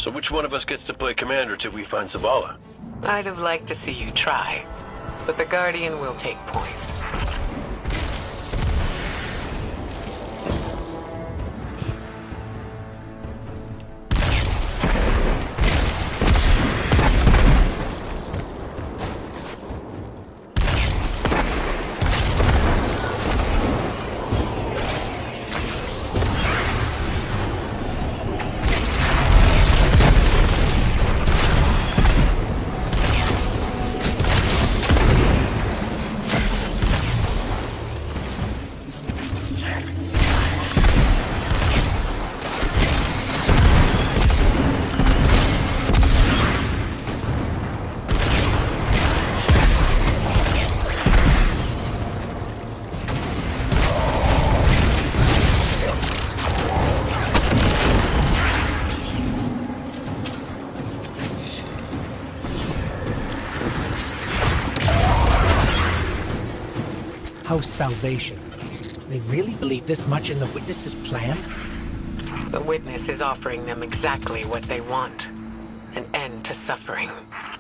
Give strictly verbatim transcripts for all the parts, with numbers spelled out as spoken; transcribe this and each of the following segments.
So which one of us gets to play commander till we find Zavala? I'd have liked to see you try, but the Guardian will take point. House Salvation. They really believe this much in the Witness's plan? The Witness is offering them exactly what they want. An end to suffering.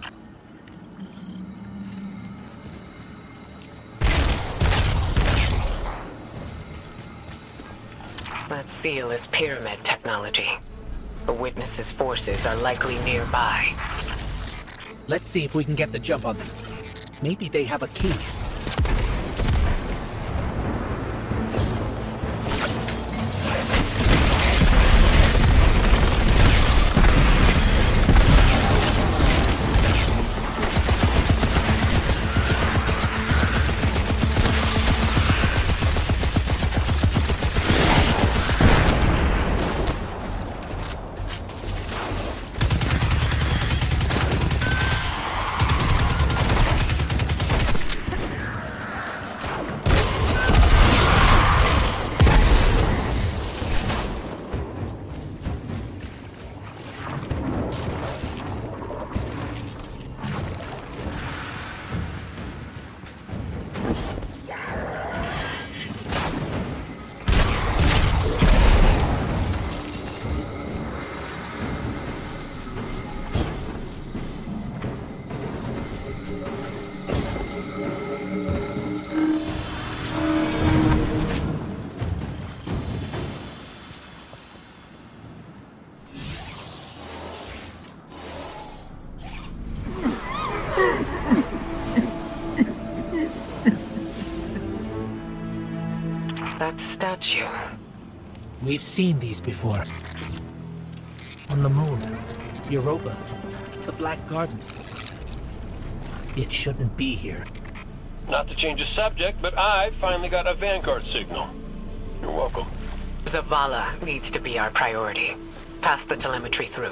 That seal is pyramid technology. The Witness's forces are likely nearby. Let's see if we can get the jump on them. Maybe they have a key. That statue. We've seen these before. On the moon, Europa, the Black Garden. It shouldn't be here. Not to change the subject, but I finally got a Vanguard signal. You're welcome. Zavala needs to be our priority. Pass the telemetry through.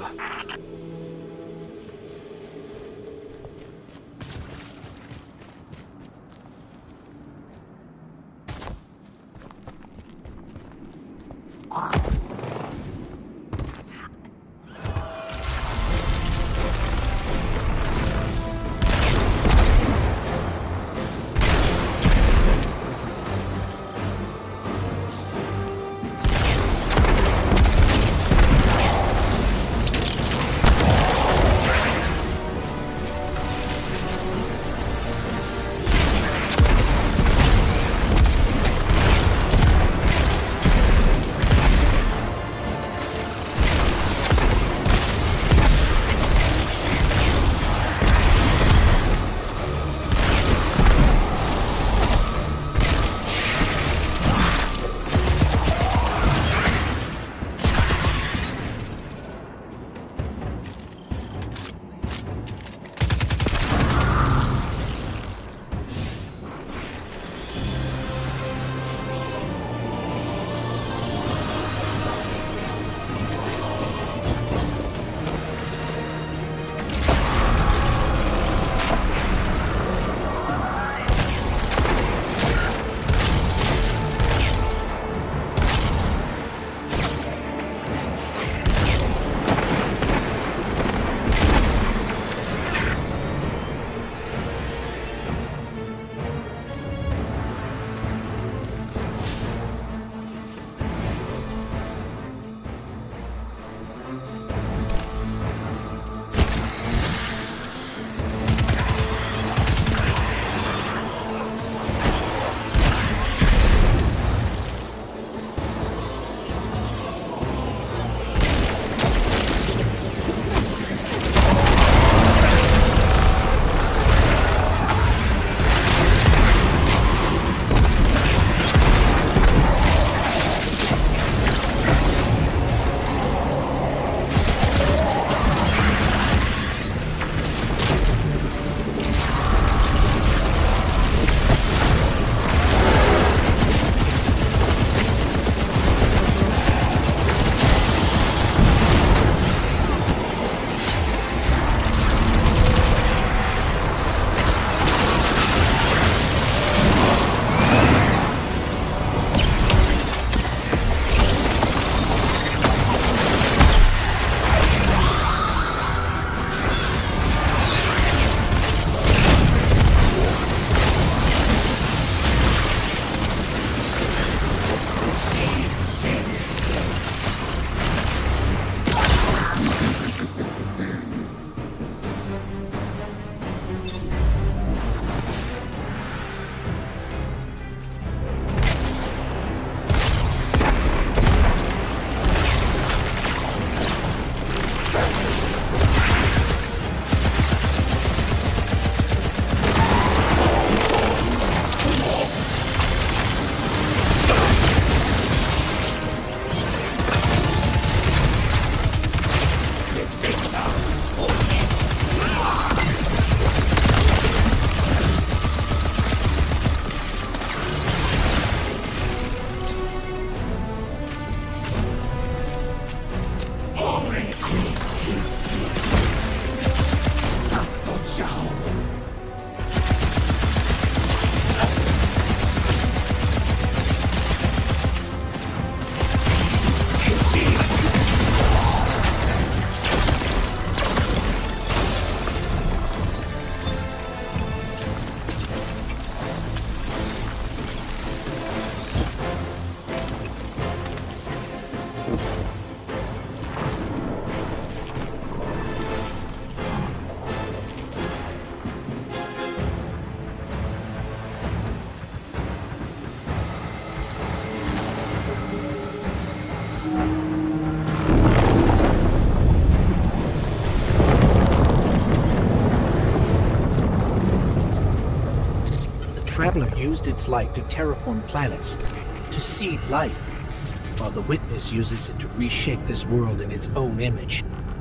Traveler used its light to terraform planets, to seed life, while the Witness uses it to reshape this world in its own image.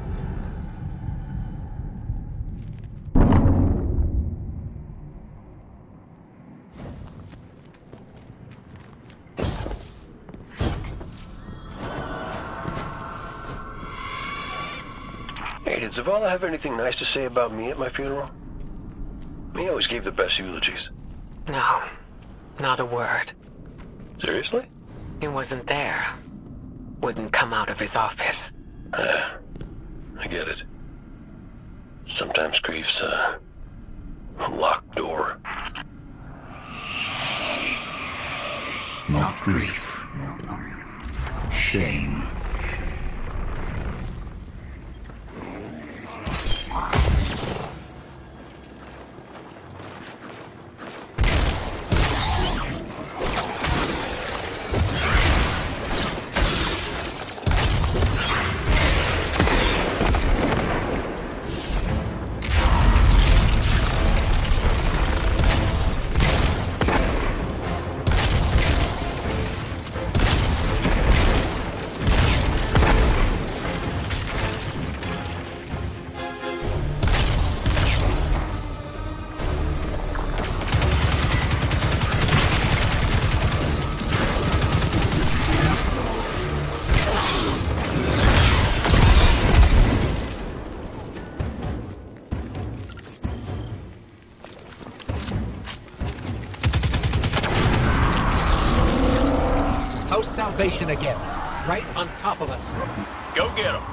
Hey, did Zavala have anything nice to say about me at my funeral? He always gave the best eulogies. No, not a word. Seriously? He wasn't there. Wouldn't come out of his office. Ah, I get it. Sometimes grief's uh, a locked door. Not grief. Shame. House Salvation again, right on top of us. Go get him.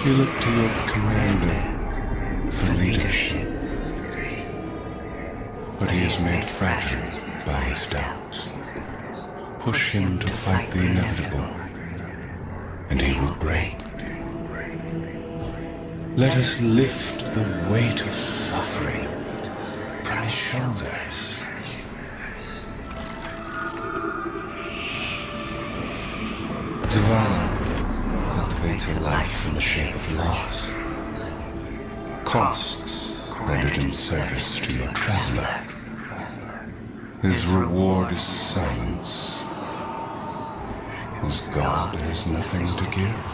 You look to your commander for leadership, but he is made fragile by his doubts. Push him to fight the inevitable, and he will break. Let us lift the weight of suffering from his shoulders. Zavala cultivates a life in the shape of loss. Costs rendered in service to your traveler. His reward is silence. His God has nothing to give.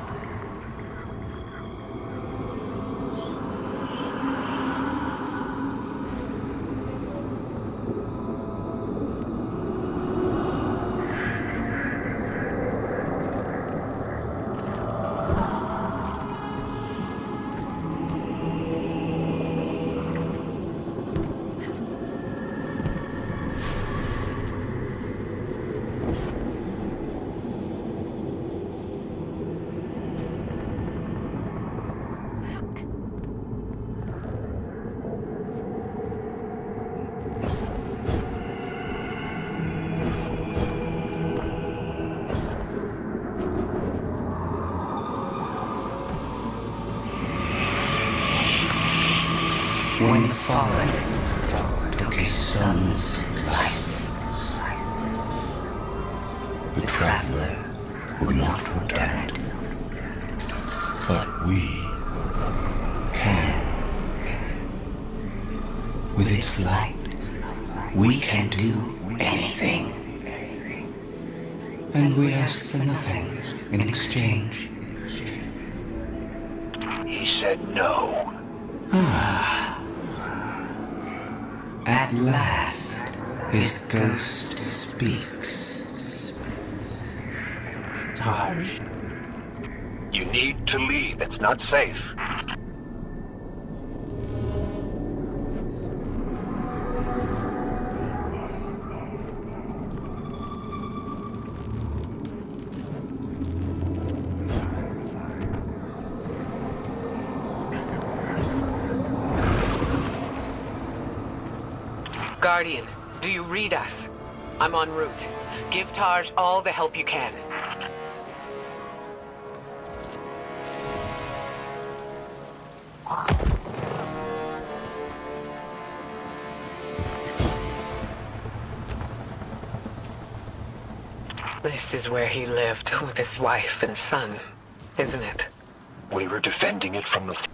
When the Fallen took his son's life, the Traveler would not return it. But we can. With its light, we can do anything. And we ask for nothing in exchange. He said no. Ah. At last, his ghost speaks. Tarj, You need to leave. It's not safe. Guardian, do you read us? I'm en route. Give Tarj all the help you can. This is where he lived with his wife and son, isn't it? We were defending it from the...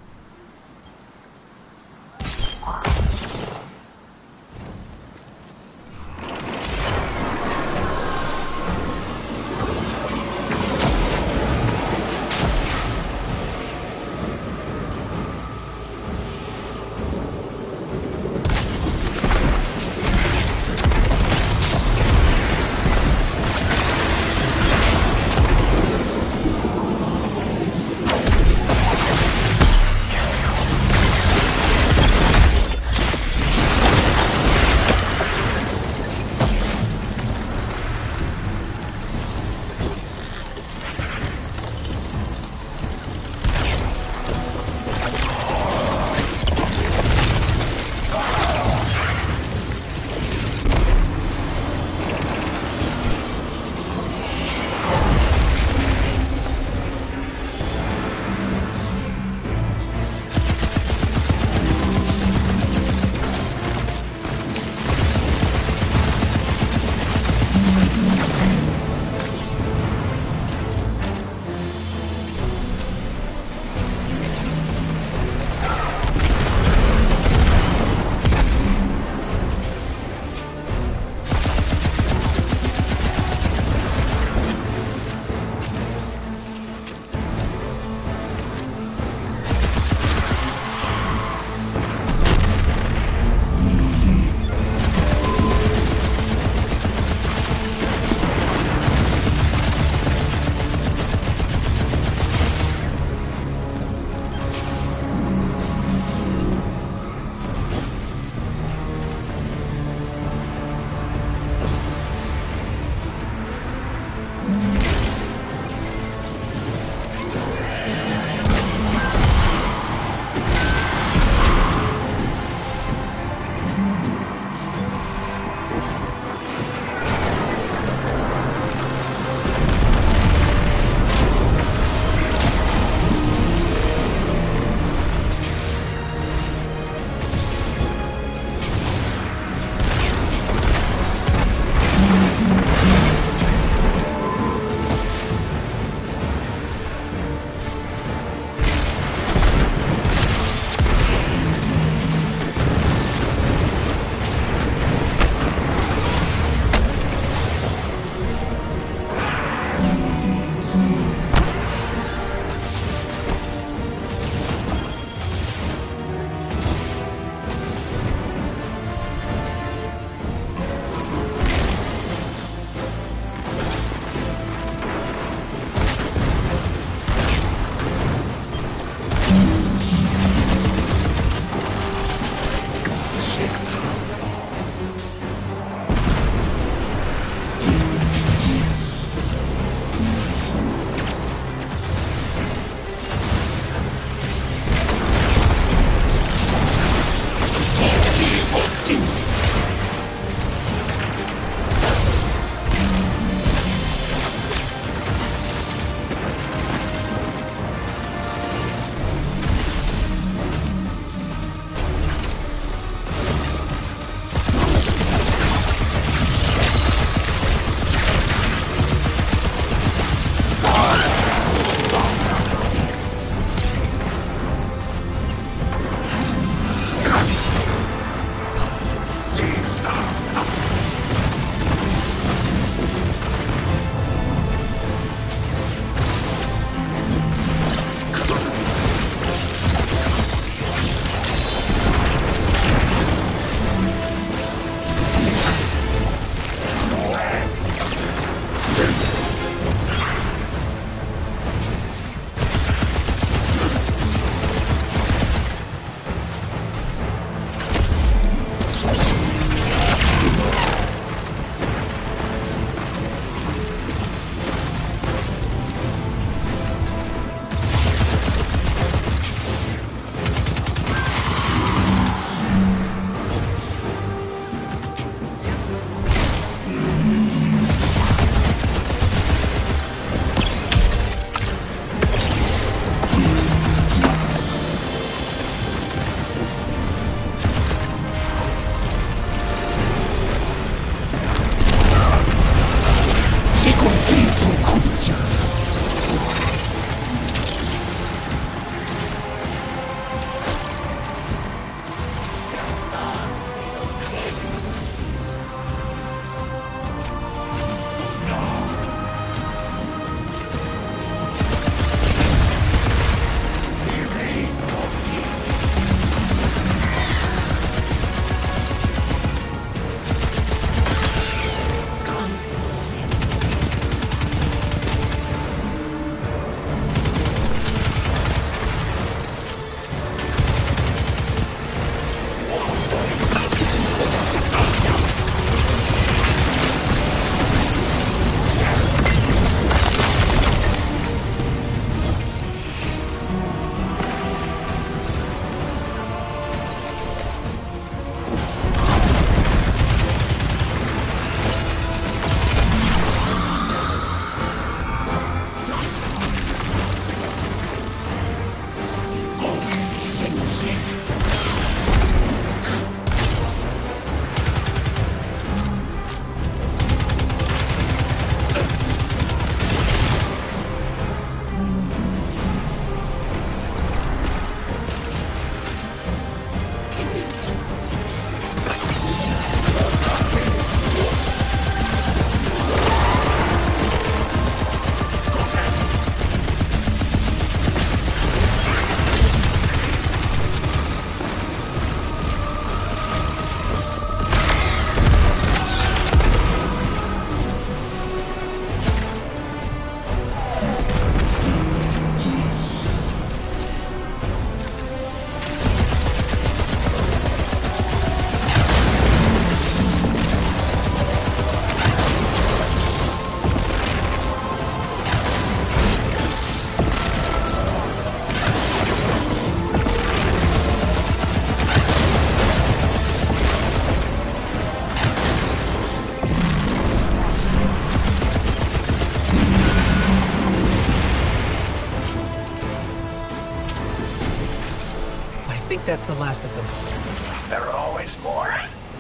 think that's the last of them. There are always more.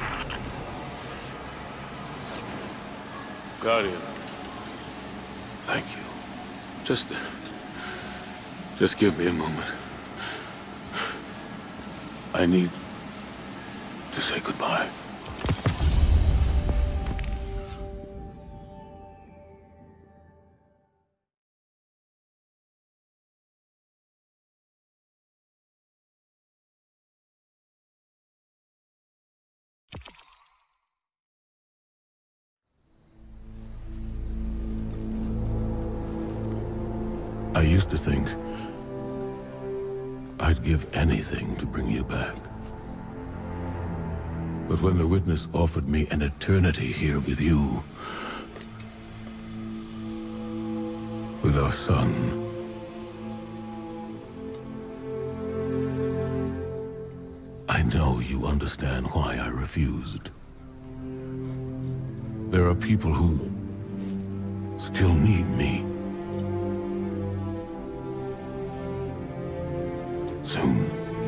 Guardian. Thank you. Just... Just give me a moment. I need to say goodbye. I used to think I'd give anything to bring you back. But when the Witness offered me an eternity here with you, with our son, I know you understand why I refused. There are people who still need me. Soon.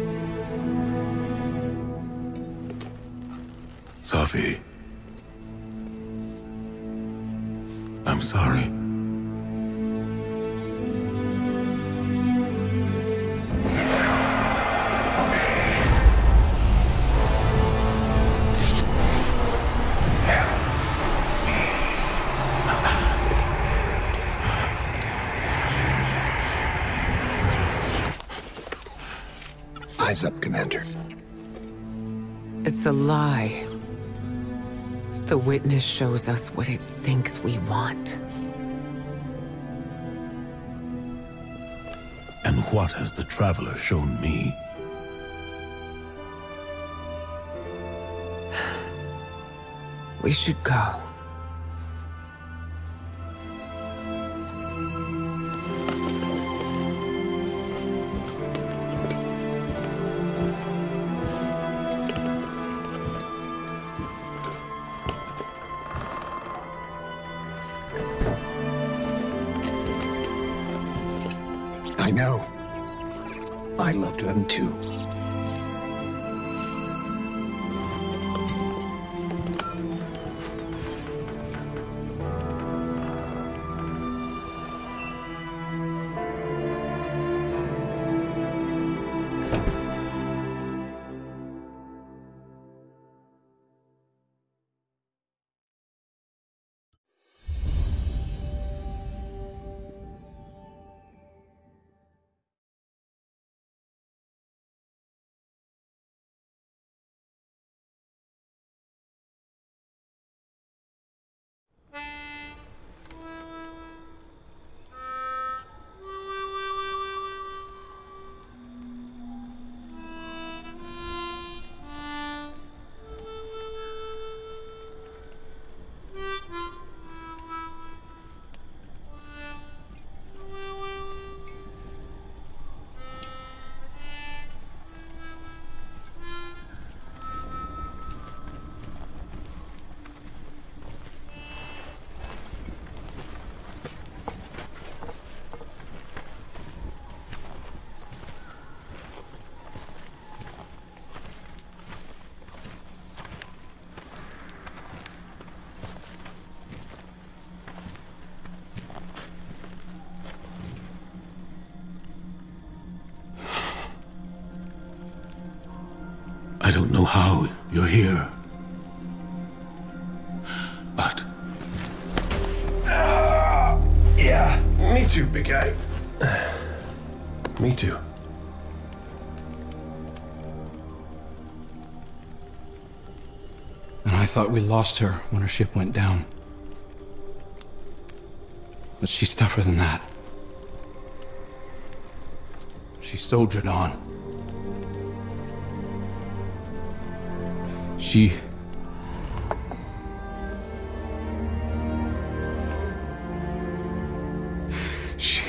Safi. I'm sorry. Eyes up, Commander. It's a lie. The witness shows us what it thinks we want. And what has the Traveler shown me? We should go. I know. I loved them too. I don't know how you're here, but... Uh, yeah, me too, big guy. Me too. And I thought we lost her when her ship went down. But she's tougher than that. She soldiered on. She... She...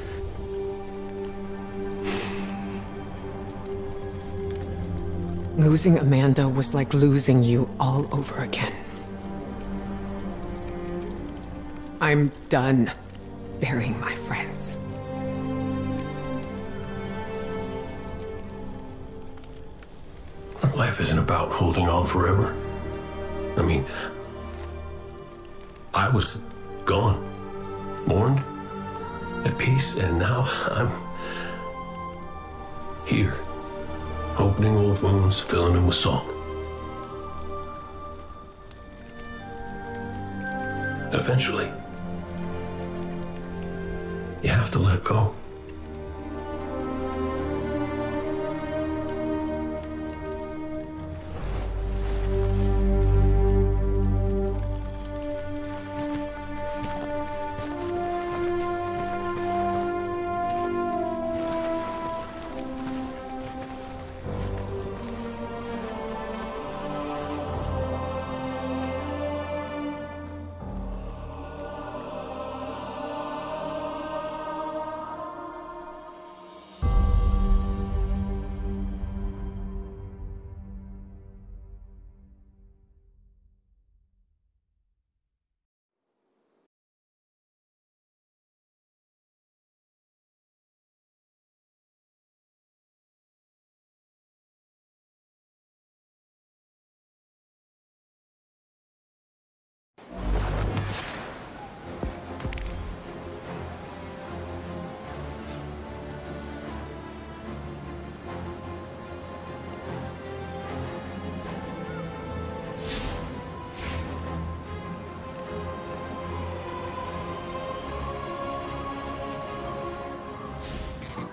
Losing Amanda was like losing you all over again. I'm done burying my friends. Life isn't about holding on forever. I mean, I was gone, mourned, at peace, and now I'm here, opening old wounds, filling them with salt. And eventually, you have to let go.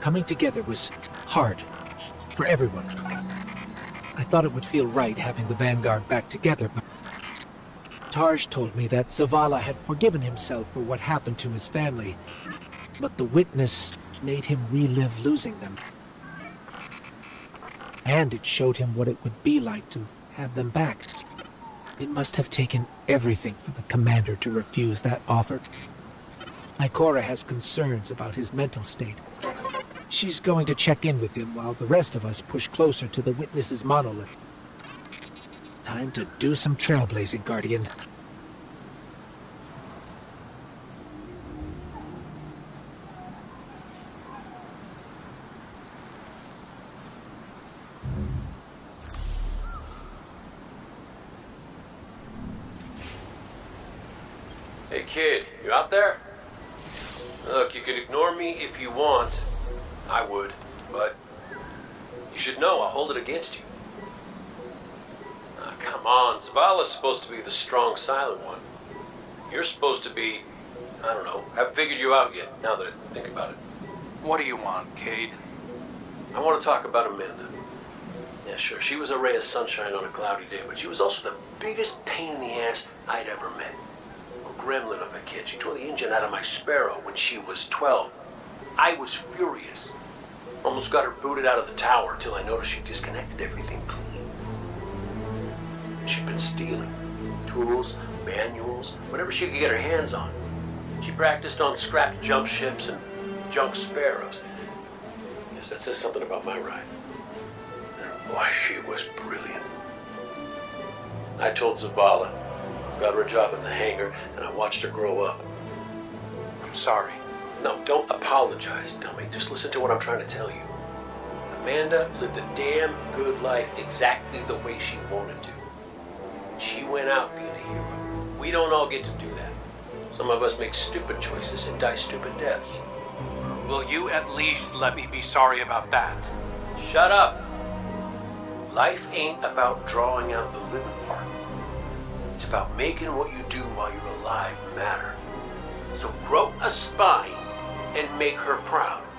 Coming together was hard for everyone. I thought it would feel right having the Vanguard back together, but Tarj told me that Zavala had forgiven himself for what happened to his family, but the witness made him relive losing them. And it showed him what it would be like to have them back. It must have taken everything for the commander to refuse that offer. Ikora has concerns about his mental state. She's going to check in with him while the rest of us push closer to the witness's monolith. Time to do some trailblazing, Guardian. Hey kid, you out there? Look, you could ignore me if you want. I would, but you should know I'll hold it against you. Ah, come on, Zavala's supposed to be the strong, silent one. You're supposed to be, I don't know, haven't figured you out yet, now that I think about it. What do you want, Cade? I want to talk about Amanda. Yeah, sure, she was a ray of sunshine on a cloudy day, but she was also the biggest pain in the ass I'd ever met. A gremlin of a kid. She tore the engine out of my Sparrow when she was twelve. I was furious. Almost got her booted out of the tower until I noticed she disconnected everything clean. She'd been stealing. Tools, manuals, whatever she could get her hands on. She practiced on scrapped jump ships and junk Sparrows. Guess that says something about my ride. And boy, she was brilliant. I told Zavala, got her a job in the hangar, and I watched her grow up. I'm sorry. No, don't apologize, dummy. Just listen to what I'm trying to tell you. Amanda lived a damn good life exactly the way she wanted to. She went out being a hero. We don't all get to do that. Some of us make stupid choices and die stupid deaths. Will you at least let me be sorry about that? Shut up. Life ain't about drawing out the living part. It's about making what you do while you're alive matter. So grow a spine and make her proud.